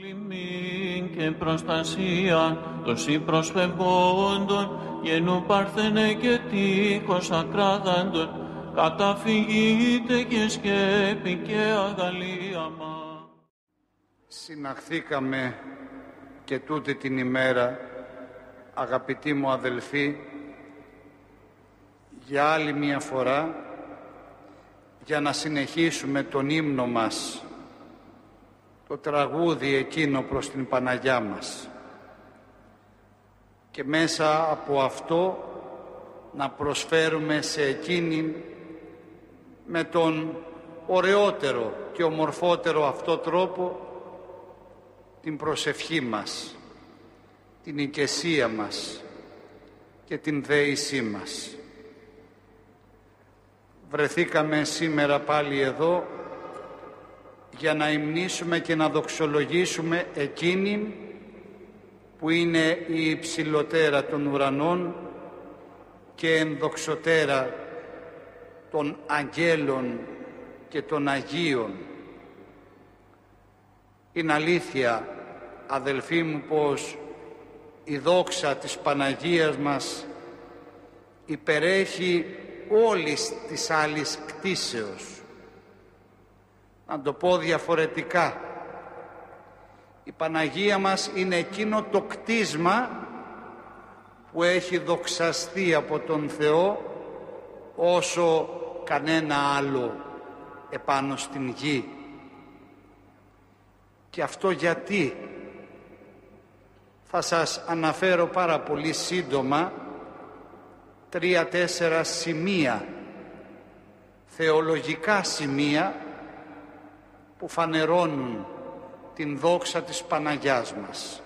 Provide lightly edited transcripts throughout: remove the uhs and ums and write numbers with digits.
Λιμήν και προστασία τοσί προσφευγόντων, γενού παρθενε και τείχος ακράδαντων, καταφυγείτε και σκέπη και αγαλίαμα. Συναχθήκαμε και τούτη την ημέρα, αγαπητοί μου αδελφοί, για άλλη μια φορά, για να συνεχίσουμε τον ύμνο μας, το τραγούδι εκείνο προς την Παναγιά μας, και μέσα από αυτό να προσφέρουμε σε εκείνη με τον ωραιότερο και ομορφότερο αυτό τρόπο την προσευχή μας, την οικεσία μας και την δέησή μας. Βρεθήκαμε σήμερα πάλι εδώ για να υμνήσουμε και να δοξολογήσουμε εκείνη που είναι η υψηλοτέρα των ουρανών και ενδοξωτέρα των αγγέλων και των Αγίων. Είναι αλήθεια, αδελφοί μου, πως η δόξα της Παναγίας μας υπερέχει όλης της άλλης κτήσεως. Να το πω διαφορετικά, η Παναγία μας είναι εκείνο το κτίσμα που έχει δοξαστεί από τον Θεό όσο κανένα άλλο επάνω στην γη. Και αυτό γιατί? Θα σας αναφέρω πάρα πολύ σύντομα 3-4 σημεία, θεολογικά σημεία, που φανερώνουν την δόξα της Παναγιάς μας.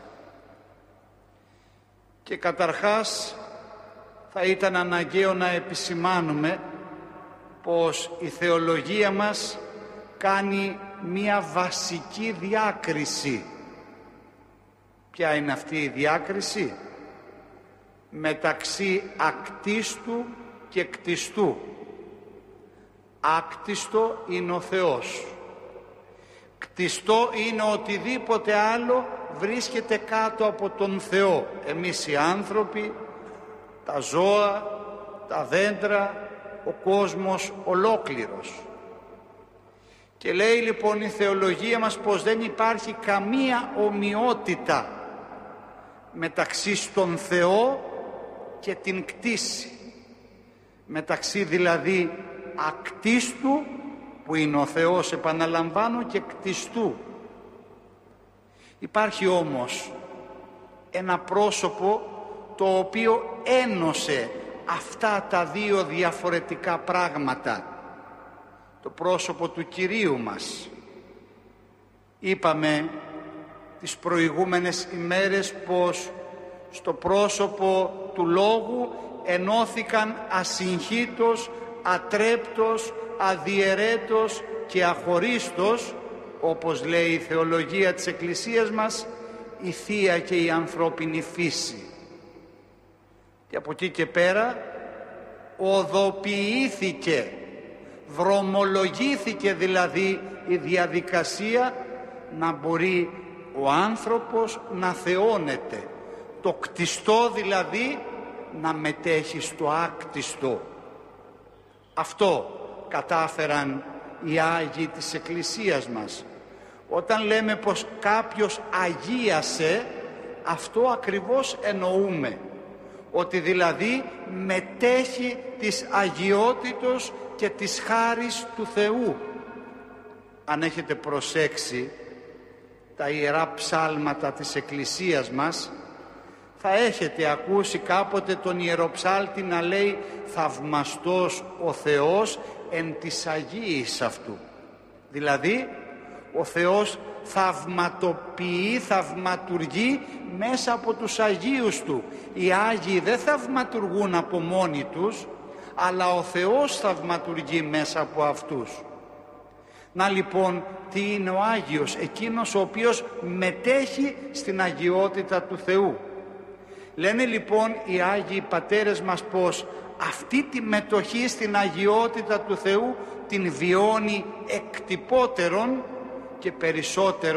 Και καταρχάς θα ήταν αναγκαίο να επισημάνουμε πως η θεολογία μας κάνει μία βασική διάκριση. Ποια είναι αυτή η διάκριση? Μεταξύ ακτίστου και κτιστού. Άκτιστο είναι ο Θεός. Κτιστό είναι οτιδήποτε άλλο βρίσκεται κάτω από τον Θεό. Εμείς οι άνθρωποι, τα ζώα, τα δέντρα, ο κόσμος ολόκληρος. Και λέει λοιπόν η θεολογία μας πως δεν υπάρχει καμία ομοιότητα μεταξύ στον Θεό και την κτήση. Μεταξύ δηλαδή ακτίστου, που είναι ο Θεός, επαναλαμβάνω, και κτιστού. Υπάρχει όμως ένα πρόσωπο το οποίο ένωσε αυτά τα δύο διαφορετικά πράγματα. Το πρόσωπο του Κυρίου μας. Είπαμε τις προηγούμενες ημέρες πως στο πρόσωπο του Λόγου ενώθηκαν ασυγχύτως, ατρέπτος, αδιαιρέτος και αχωρίστος, όπως λέει η θεολογία της Εκκλησίας μας, η Θεία και η ανθρώπινη φύση. Και από εκεί και πέρα οδοποιήθηκε, δρομολογήθηκε δηλαδή η διαδικασία να μπορεί ο άνθρωπος να θεώνεται, το κτιστό δηλαδή να μετέχει στο άκτιστο. Αυτό κατάφεραν οι Άγιοι της Εκκλησίας μας. Όταν λέμε πως κάποιος αγίασε, αυτό ακριβώς εννοούμε, ότι δηλαδή μετέχει της αγιότητος και της χάρις του Θεού. Αν έχετε προσέξει τα ιερά ψάλματα της Εκκλησίας μας, θα έχετε ακούσει κάποτε τον ιεροψάλτη να λέει «Θαυμαστός ο Θεός εν της Αγίης αυτού». Δηλαδή ο Θεός θαυματοποιεί, θαυματουργεί μέσα από τους Αγίους Του. Οι Άγιοι δεν θαυματουργούν από μόνοι τους, αλλά ο Θεός θαυματουργεί μέσα από αυτούς. Να λοιπόν, τι είναι ο Άγιος? Εκείνος ο οποίος μετέχει στην αγιότητα του Θεού. Λένε λοιπόν οι Άγιοι Πατέρες μας πως αυτή τη μετοχή στην αγιότητα του Θεού την βιώνει εκτυπώτερον και περισσότερο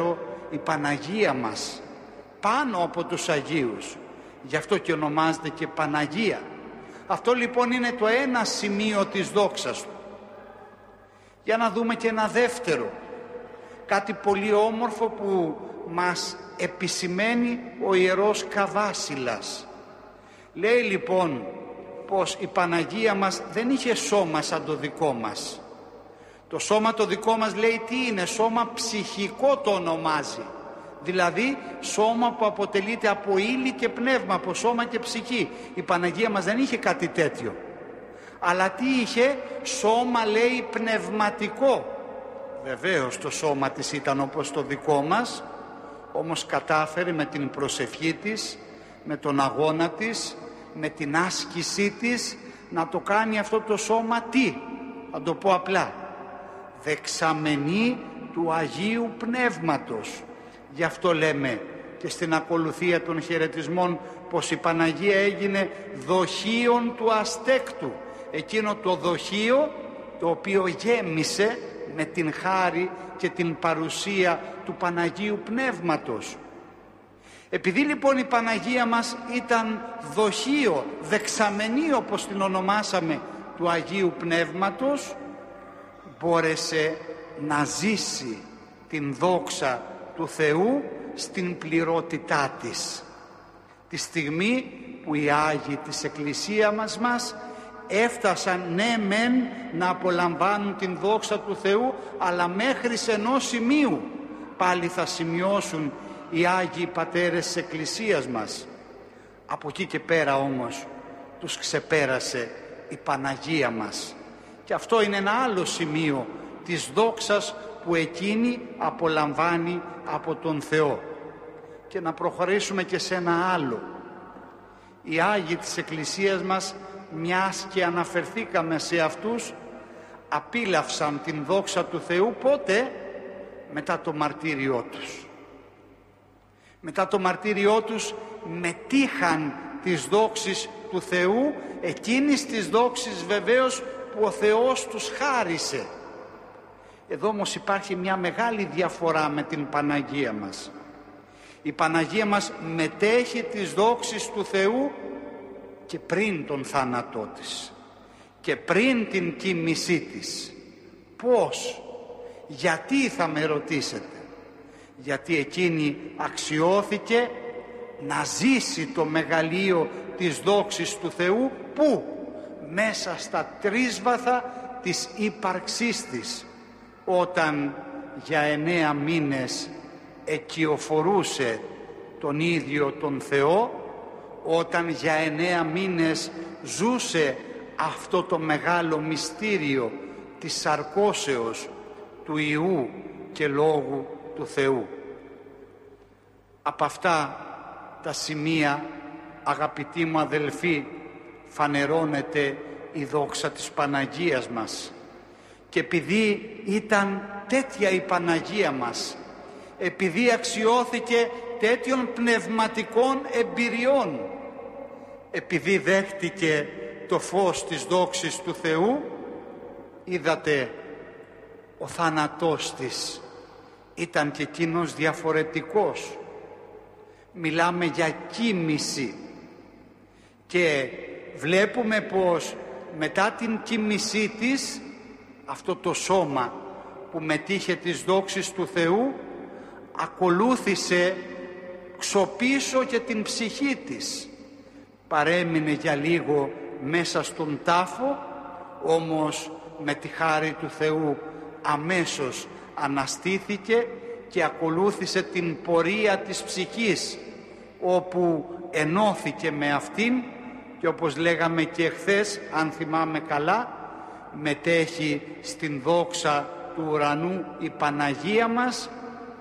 η Παναγία μας πάνω από τους Αγίους. Γι' αυτό και ονομάζεται και Παναγία. Αυτό λοιπόν είναι το ένα σημείο της δόξας του. Για να δούμε και ένα δεύτερο, κάτι πολύ όμορφο που μας επισημαίνει ο Ιερός Καβάσιλας. Λέει λοιπόν πως η Παναγία μας δεν είχε σώμα σαν το δικό μας. Το σώμα το δικό μας, λέει, τι είναι? Σώμα ψυχικό το ονομάζει. Δηλαδή σώμα που αποτελείται από ύλη και πνεύμα, από σώμα και ψυχή. Η Παναγία μας δεν είχε κάτι τέτοιο. Αλλά τι είχε? Σώμα, λέει, πνευματικό. Βεβαίως το σώμα της ήταν όπως το δικό μας, όμως κατάφερε με την προσευχή της, με τον αγώνα της, με την άσκησή της να το κάνει αυτό το σώμα τι? Θα το πω απλά, δεξαμενή του Αγίου Πνεύματος. Γι' αυτό λέμε και στην ακολουθία των χαιρετισμών πως η Παναγία έγινε δοχείον του αστέκτου. Εκείνο το δοχείο το οποίο γέμισε με την χάρη και την παρουσία του Παναγίου Πνεύματος. Επειδή λοιπόν η Παναγία μας ήταν δοχείο, δεξαμενή όπως την ονομάσαμε, του Αγίου Πνεύματος, μπόρεσε να ζήσει την δόξα του Θεού στην πληρότητά της. Τη στιγμή που οι Άγιοι της Εκκλησίας μας έφτασαν, ναι μεν, να απολαμβάνουν την δόξα του Θεού, αλλά μέχρι σε ενός σημείου πάλι θα σημειώσουν οι Άγιοι Πατέρες της Εκκλησίας μας. Από εκεί και πέρα όμως τους ξεπέρασε η Παναγία μας. Και αυτό είναι ένα άλλο σημείο της δόξας που εκείνη απολαμβάνει από τον Θεό. Και να προχωρήσουμε και σε ένα άλλο. Οι Άγιοι της Εκκλησίας μας, μιας και αναφερθήκαμε σε αυτούς, απίλαυσαν την δόξα του Θεού πότε? Μετά το μαρτύριό τους. Μετά το μαρτύριό τους μετήχαν τις δόξεις του Θεού, εκείνης της δόξης βεβαίως που ο Θεός τους χάρισε. Εδώ όμως υπάρχει μια μεγάλη διαφορά με την Παναγία μας. Η Παναγία μας μετέχει τις δόξεις του Θεού και πριν τον θάνατό της και πριν την κοίμησή της. Πώς? Γιατί, θα με ρωτήσετε? Γιατί εκείνη αξιώθηκε να ζήσει το μεγαλείο της δόξης του Θεού. Πού? Μέσα στα τρίσβαθα της ύπαρξής της, όταν για 9 μήνες εκειοφορούσε τον ίδιο τον Θεό, όταν για 9 μήνες ζούσε αυτό το μεγάλο μυστήριο της σαρκώσεως του Υιού και Λόγου του Θεού. Από αυτά τα σημεία, αγαπητοί μου αδελφοί, φανερώνεται η δόξα της Παναγίας μας. Και επειδή ήταν τέτοια η Παναγία μας, επειδή αξιώθηκε τέτοιων πνευματικών εμπειριών, επειδή δέχτηκε το φως της δόξης του Θεού, είδατε, ο θάνατός της ήταν και εκείνος διαφορετικός. Μιλάμε για κοίμηση και βλέπουμε πως μετά την κοίμησή της, αυτό το σώμα που μετήχε τις δόξεις του Θεού ακολούθησε ξοπίσω και την ψυχή της. Παρέμεινε για λίγο μέσα στον τάφο, όμως με τη χάρη του Θεού αμέσως αναστήθηκε και ακολούθησε την πορεία της ψυχής, όπου ενώθηκε με αυτήν και όπως λέγαμε και χθες, αν θυμάμαι καλά, μετέχει στην δόξα του ουρανού η Παναγία μας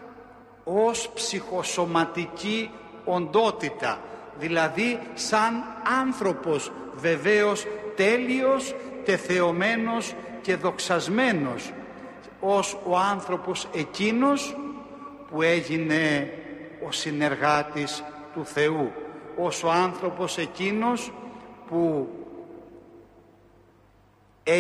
ως ψυχοσωματική οντότητα, δηλαδή σαν άνθρωπος, βεβαίως τέλειος, τεθεωμένος και δοξασμένος, ως ο άνθρωπος εκείνος που έγινε ο συνεργάτης του Θεού, ως ο άνθρωπος εκείνος που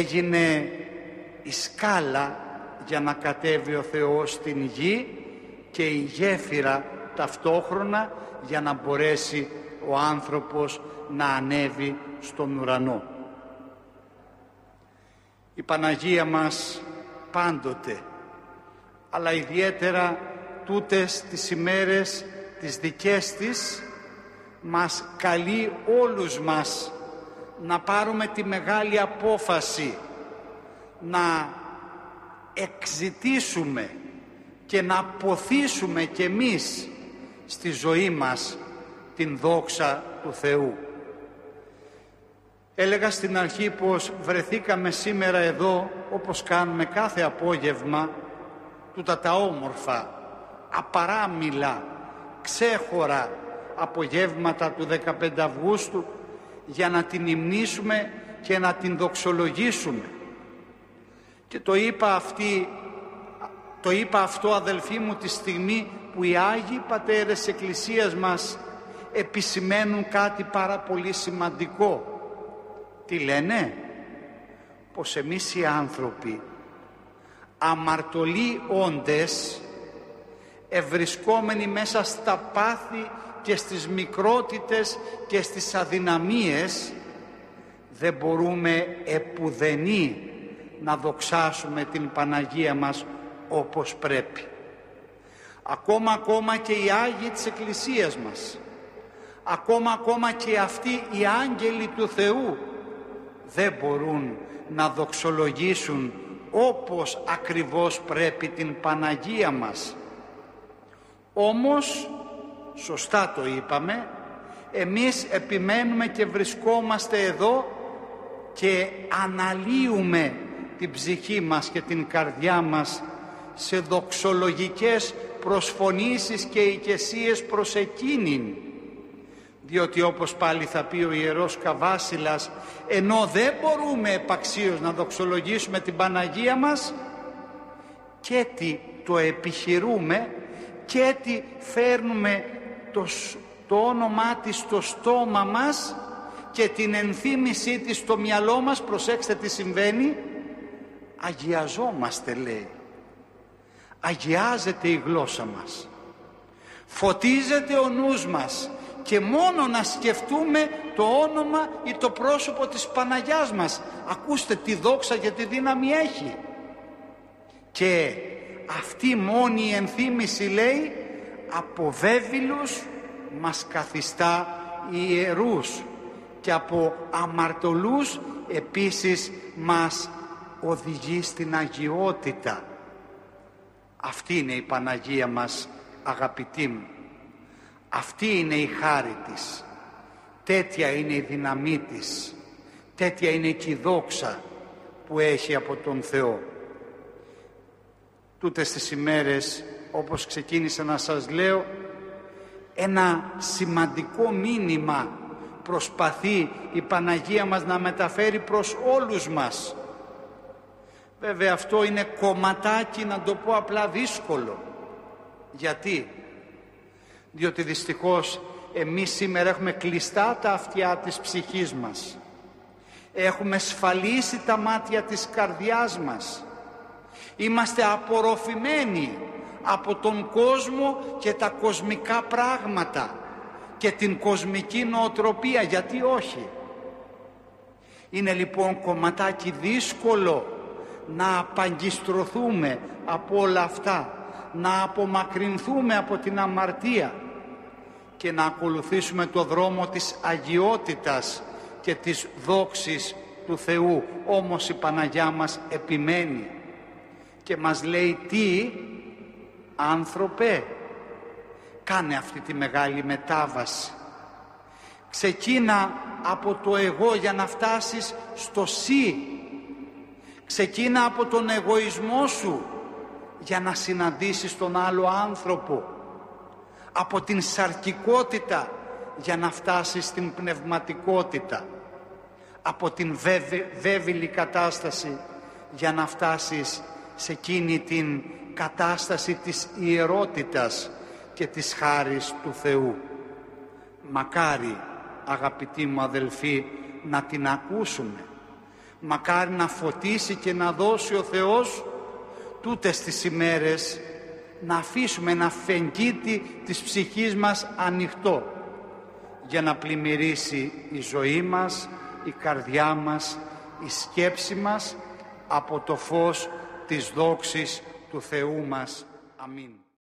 έγινε η σκάλα για να κατέβει ο Θεός στην γη και η γέφυρα ταυτόχρονα για να μπορέσει ο άνθρωπος να ανέβει στον ουρανό. Η Παναγία μας πάντοτε, αλλά ιδιαίτερα τούτες τις ημέρες τις δικές της, μας καλεί όλους μας να πάρουμε τη μεγάλη απόφαση να εξητήσουμε και να ποθήσουμε κι εμείς στη ζωή μας την δόξα του Θεού. Έλεγα στην αρχή πως βρεθήκαμε σήμερα εδώ, όπως κάνουμε κάθε απόγευμα, τούτα τα όμορφα, απαράμιλα, ξέχωρα απογεύματα του 15 Αυγούστου, για να την υμνήσουμε και να την δοξολογήσουμε. Και το είπα αυτό, αδελφοί μου, τη στιγμή που οι Άγιοι Πατέρες της Εκκλησίας μας επισημαίνουν κάτι πάρα πολύ σημαντικό. Τι λένε? Πως εμείς οι άνθρωποι, αμαρτωλοί όντες, ευρισκόμενοι μέσα στα πάθη και στις μικρότητες και στις αδυναμίες, δεν μπορούμε επουδενή να δοξάσουμε την Παναγία μας όπως πρέπει. Ακόμα και οι Άγιοι της Εκκλησίας μας, ακόμα και αυτοί οι άγγελοι του Θεού δεν μπορούν να δοξολογήσουν όπως ακριβώς πρέπει την Παναγία μας. Όμως, σωστά το είπαμε, εμείς επιμένουμε και βρισκόμαστε εδώ και αναλύουμε την ψυχή μας και την καρδιά μας σε δοξολογικές προσφωνήσεις και οικεσίες προς εκείνην, διότι όπως πάλι θα πει ο Ιερός Καβάσιλας, ενώ δεν μπορούμε επαξίως να δοξολογήσουμε την Παναγία μας, και τι το επιχειρούμε και τι φέρνουμε το όνομά της στο στόμα μας και την ενθύμησή της στο μυαλό μας. Προσέξτε τι συμβαίνει. Αγιαζόμαστε, λέει. Αγιάζεται η γλώσσα μας, φωτίζεται ο νους μας, και μόνο να σκεφτούμε το όνομα ή το πρόσωπο της Παναγιάς μας, ακούστε τι δόξα και τι δύναμη έχει. Και αυτή μόνη η ενθύμηση, λέει, από βέβηλους μας καθιστά ιερούς και από αμαρτωλούς επίσης μας οδηγεί στην αγιότητα. Αυτή είναι η Παναγία μας, αγαπητοί μου. Αυτή είναι η χάρη της. Τέτοια είναι η δύναμή της. Τέτοια είναι και η δόξα που έχει από τον Θεό. Τούτες τις ημέρες, όπως ξεκίνησα να σας λέω, ένα σημαντικό μήνυμα προσπαθεί η Παναγία μας να μεταφέρει προς όλους μας. Βέβαια αυτό είναι κομματάκι, να το πω απλά, δύσκολο. Γιατί? Διότι δυστυχώς εμείς σήμερα έχουμε κλειστά τα αυτιά της ψυχής μας. Έχουμε σφαλίσει τα μάτια της καρδιάς μας. Είμαστε απορροφημένοι από τον κόσμο και τα κοσμικά πράγματα και την κοσμική νοοτροπία. Γιατί όχι? Είναι λοιπόν κομματάκι δύσκολο να απαγκιστρωθούμε από όλα αυτά, να απομακρυνθούμε από την αμαρτία και να ακολουθήσουμε το δρόμο της αγιότητας και της δόξης του Θεού. Όμως η Παναγιά μας επιμένει και μας λέει, τι, άνθρωπε, κάνε αυτή τη μεγάλη μετάβαση. Ξεκίνα από το εγώ για να φτάσεις στο σύ. Ξεκίνα από τον εγωισμό σου για να συναντήσεις τον άλλο άνθρωπο. Από την σαρκικότητα για να φτάσεις στην πνευματικότητα. Από την βέβηλη κατάσταση για να φτάσεις σε εκείνη την κατάσταση της ιερότητας και της χάρης του Θεού. Μακάρι, αγαπητοί μου αδελφοί, να την ακούσουμε. Μακάρι να φωτίσει και να δώσει ο Θεός τούτες τις ημέρες να αφήσουμε ένα φεγγίτι της ψυχής μας ανοιχτό για να πλημμυρίσει η ζωή μας, η καρδιά μας, η σκέψη μας από το φως της δόξης του Θεού μας. Αμήν.